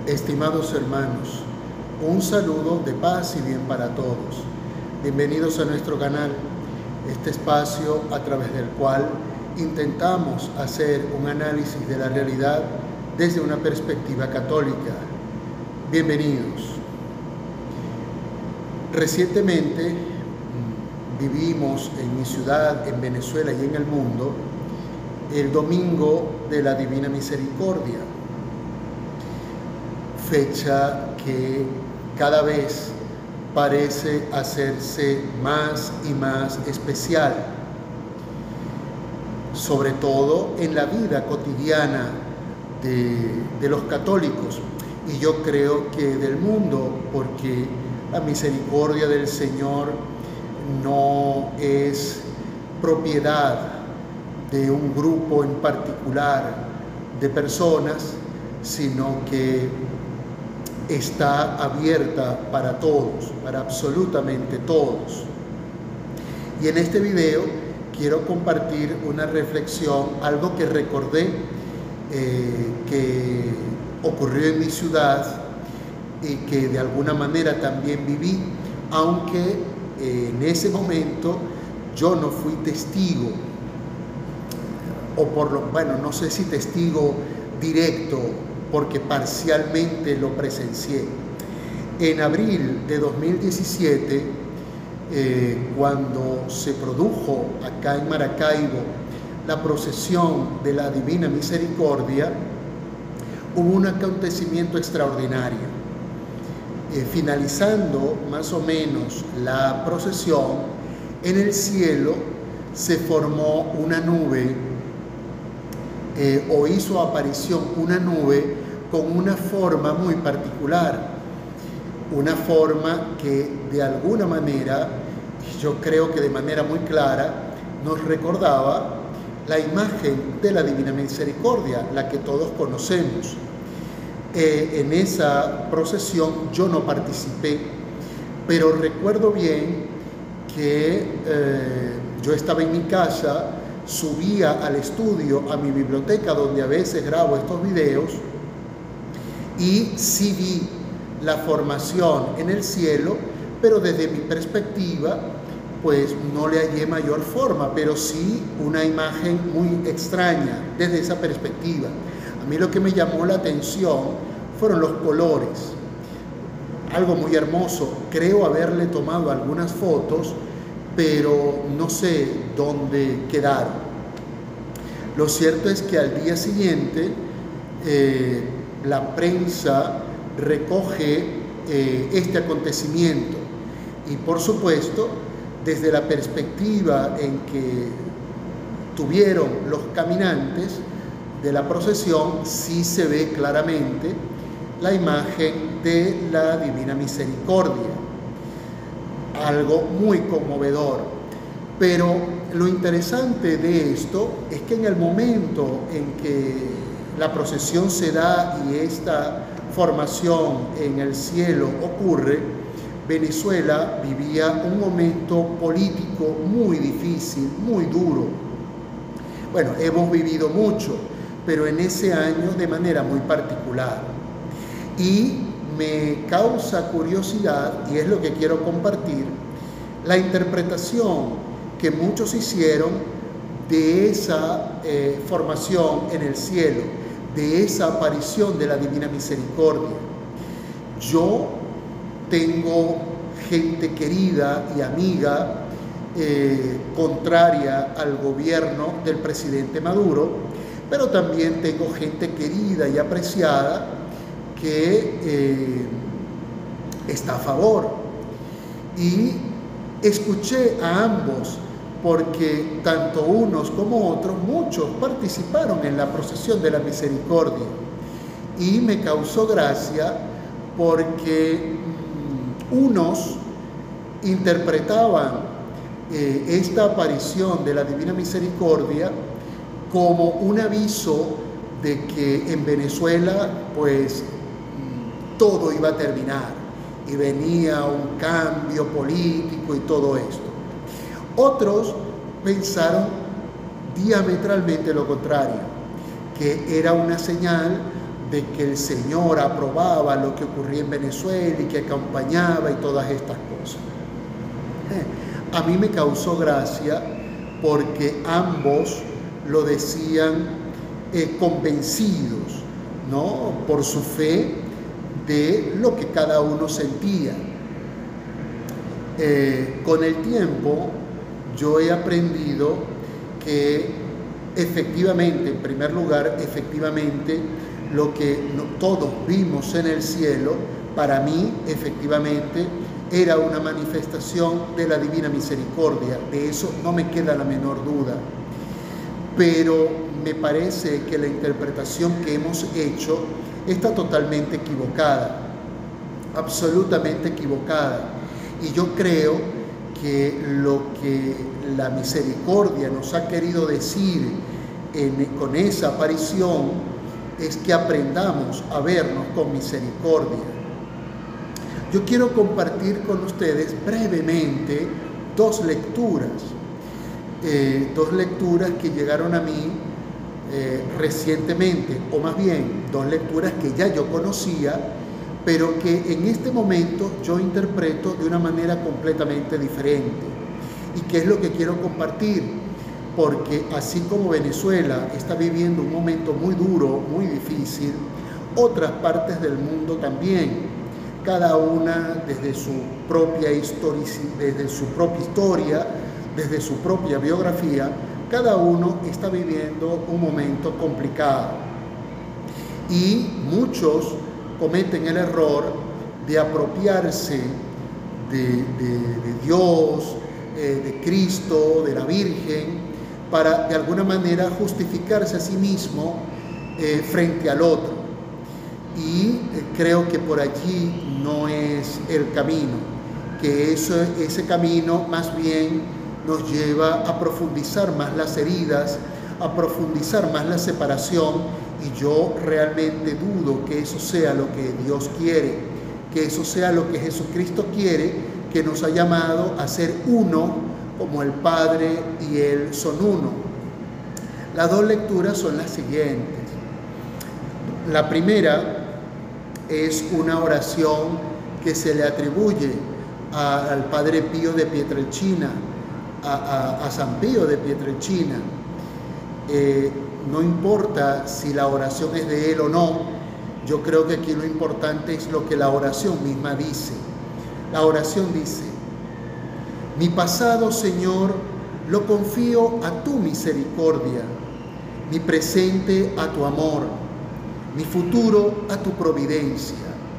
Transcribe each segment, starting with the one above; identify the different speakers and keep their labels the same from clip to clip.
Speaker 1: Estimados hermanos, un saludo de paz y bien para todos. Bienvenidos a nuestro canal, este espacio a través del cual intentamos hacer un análisis de la realidad desde una perspectiva católica. Bienvenidos. Recientemente vivimos en mi ciudad, en Venezuela y en el mundo, el Domingo de la Divina Misericordia, fecha que cada vez parece hacerse más y más especial, sobre todo en la vida cotidiana de los católicos, y yo creo que del mundo, porque la misericordia del Señor no es propiedad de un grupo en particular de personas, sino que está abierta para todos, para absolutamente todos. Y en este video quiero compartir una reflexión, algo que recordé que ocurrió en mi ciudad y que de alguna manera también viví, aunque en ese momento yo no fui testigo, o no sé si testigo directo, porque parcialmente lo presencié. En abril de 2017, cuando se produjo acá en Maracaibo la procesión de la Divina Misericordia, hubo un acontecimiento extraordinario. Finalizando más o menos la procesión, en el cielo se formó una nube, o hizo aparición una nube con una forma muy particular, una forma que de alguna manera, yo creo que de manera muy clara, nos recordaba la imagen de la Divina Misericordia, la que todos conocemos. En esa procesión yo no participé, pero recuerdo bien que yo estaba en mi casa, subía al estudio, a mi biblioteca, donde a veces grabo estos videos, y sí vi la formación en el cielo, pero desde mi perspectiva, pues no le hallé mayor forma, pero sí una imagen muy extraña desde esa perspectiva. A mí lo que me llamó la atención fueron los colores, algo muy hermoso. Creo haberle tomado algunas fotos, pero no sé dónde quedaron. Lo cierto es que al día siguiente la prensa recoge este acontecimiento, y por supuesto desde la perspectiva en que tuvieron los caminantes de la procesión, sí se ve claramente la imagen de la Divina Misericordia, algo muy conmovedor. Pero lo interesante de esto es que en el momento en que la procesión se da y esta formación en el cielo ocurre, Venezuela vivía un momento político muy difícil, muy duro. Bueno, hemos vivido mucho, pero en ese año de manera muy particular. Y me causa curiosidad, y es lo que quiero compartir, la interpretación que muchos hicieron de esa formación en el cielo, de esa aparición de la Divina Misericordia. Yo tengo gente querida y amiga contraria al gobierno del presidente Maduro, pero también tengo gente querida y apreciada que está a favor. Y escuché a ambos, porque tanto unos como otros, muchos participaron en la procesión de la misericordia, y me causó gracia porque unos interpretaban esta aparición de la Divina Misericordia como un aviso de que en Venezuela pues todo iba a terminar y venía un cambio político y todo esto. Otros pensaron diametralmente lo contrario, que era una señal de que el Señor aprobaba lo que ocurría en Venezuela y que acompañaba y todas estas cosas. A mí me causó gracia porque ambos lo decían convencidos, ¿no?, por su fe de lo que cada uno sentía. Con el tiempo yo he aprendido que efectivamente, en primer lugar, efectivamente, lo que todos vimos en el cielo, para mí, efectivamente, era una manifestación de la divina misericordia. De eso no me queda la menor duda. Pero me parece que la interpretación que hemos hecho está totalmente equivocada, absolutamente equivocada. Y yo creo que lo que la misericordia nos ha querido decir con esa aparición es que aprendamos a vernos con misericordia. Yo quiero compartir con ustedes brevemente dos lecturas que llegaron a mí recientemente, o más bien dos lecturas que ya yo conocía, pero que en este momento yo interpreto de una manera completamente diferente. ¿Y qué es lo que quiero compartir? Porque así como Venezuela está viviendo un momento muy duro, muy difícil, otras partes del mundo también, cada una desde su propia historia, desde su propia biografía, cada uno está viviendo un momento complicado. Y muchos cometen el error de apropiarse de Dios, de Cristo, de la Virgen, para de alguna manera justificarse a sí mismo frente al otro. Y creo que por allí no es el camino, que ese camino más bien nos lleva a profundizar más las heridas, a profundizar más la separación, y yo realmente dudo que eso sea lo que Dios quiere, que eso sea lo que Jesucristo quiere, que nos ha llamado a ser uno, como el Padre y Él son uno. Las dos lecturas son las siguientes. La primera es una oración que se le atribuye al Padre Pío de Pietrelcina, a San Pío de Pietrelcina. No importa si la oración es de él o no, yo creo que aquí lo importante es lo que la oración misma dice. La oración dice: mi pasado, Señor, lo confío a tu misericordia, mi presente a tu amor, mi futuro a tu providencia.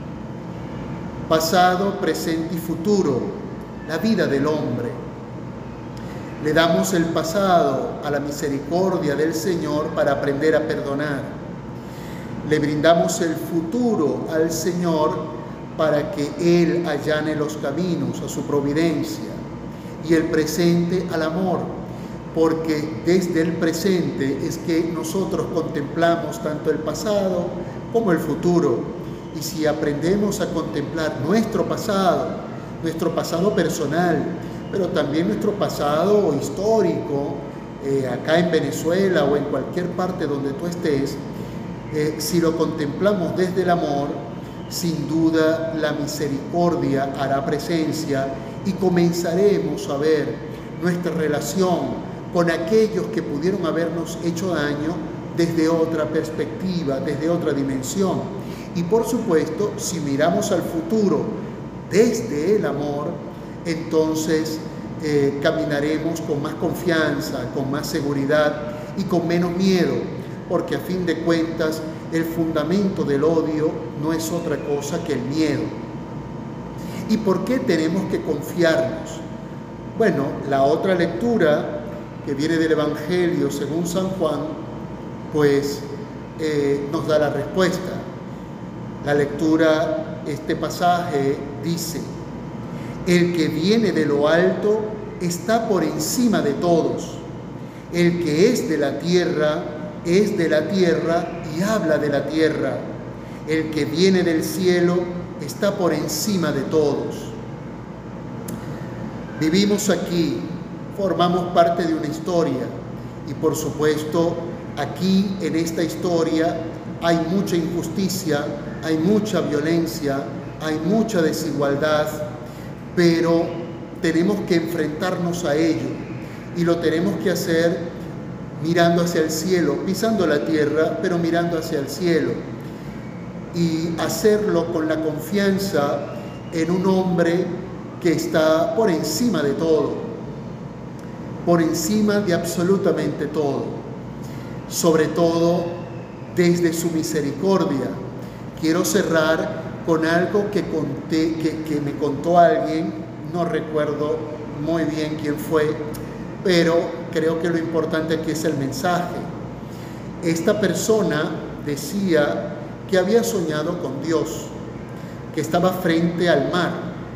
Speaker 1: Pasado, presente y futuro, la vida del hombre. Le damos el pasado a la misericordia del Señor para aprender a perdonar. Le brindamos el futuro al Señor para que Él allane los caminos a su providencia. Y el presente al amor, porque desde el presente es que nosotros contemplamos tanto el pasado como el futuro. Y si aprendemos a contemplar nuestro pasado personal, pero también nuestro pasado histórico, acá en Venezuela o en cualquier parte donde tú estés, si lo contemplamos desde el amor, sin duda la misericordia hará presencia y comenzaremos a ver nuestra relación con aquellos que pudieron habernos hecho daño desde otra perspectiva, desde otra dimensión. Y por supuesto, si miramos al futuro desde el amor, entonces caminaremos con más confianza, con más seguridad y con menos miedo, porque a fin de cuentas el fundamento del odio no es otra cosa que el miedo. ¿Y por qué tenemos que confiarnos? Bueno, la otra lectura que viene del Evangelio según San Juan, pues nos da la respuesta. La lectura, este pasaje dice: el que viene de lo alto está por encima de todos. El que es de la tierra y habla de la tierra. El que viene del cielo está por encima de todos. Vivimos aquí, formamos parte de una historia y por supuesto aquí en esta historia hay mucha injusticia, hay mucha violencia, hay mucha desigualdad, pero tenemos que enfrentarnos a ello y lo tenemos que hacer mirando hacia el cielo, pisando la tierra, pero mirando hacia el cielo, y hacerlo con la confianza en un hombre que está por encima de todo, por encima de absolutamente todo, sobre todo desde su misericordia. Quiero cerrar con algo que me contó alguien, no recuerdo muy bien quién fue, pero creo que lo importante aquí es el mensaje. Esta persona decía que había soñado con Dios, que estaba frente al mar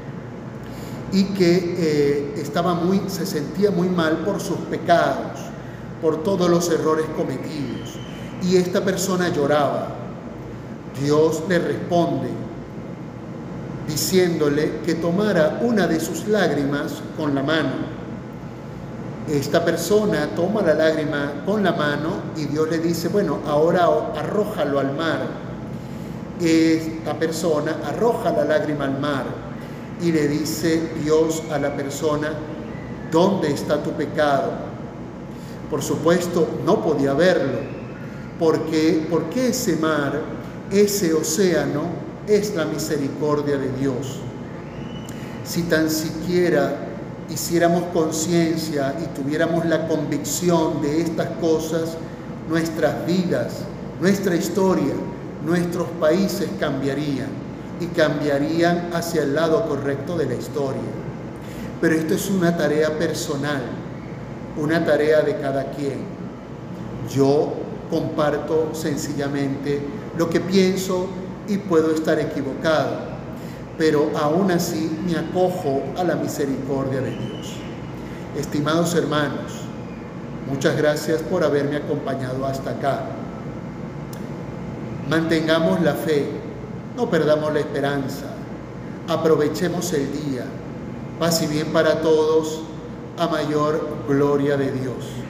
Speaker 1: y que se sentía muy mal por sus pecados, por todos los errores cometidos. Y esta persona lloraba. Dios le responde diciéndole que tomara una de sus lágrimas con la mano. Esta persona toma la lágrima con la mano y Dios le dice, bueno, ahora arrójalo al mar. Esta persona arroja la lágrima al mar y le dice Dios a la persona, ¿dónde está tu pecado? Por supuesto, no podía verlo, porque ese mar, ese océano, es la misericordia de Dios. Si tan siquiera hiciéramos conciencia y tuviéramos la convicción de estas cosas, nuestras vidas, nuestra historia, nuestros países cambiarían y cambiarían hacia el lado correcto de la historia. Pero esto es una tarea personal, una tarea de cada quien. Yo comparto sencillamente lo que pienso y puedo estar equivocado, pero aún así me acojo a la misericordia de Dios. Estimados hermanos, muchas gracias por haberme acompañado hasta acá. Mantengamos la fe, no perdamos la esperanza, aprovechemos el día. Paz y bien para todos, a mayor gloria de Dios.